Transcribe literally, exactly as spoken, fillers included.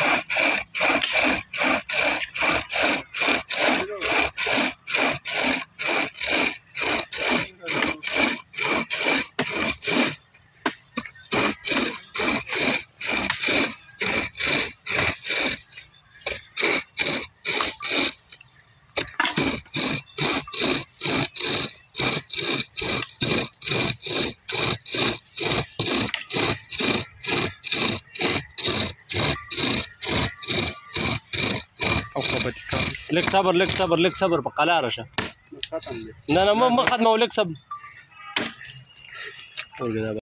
لك صبر لك صبر لك صبر بقى لا رشا. لا لا ما ما خدمه ولك صبر.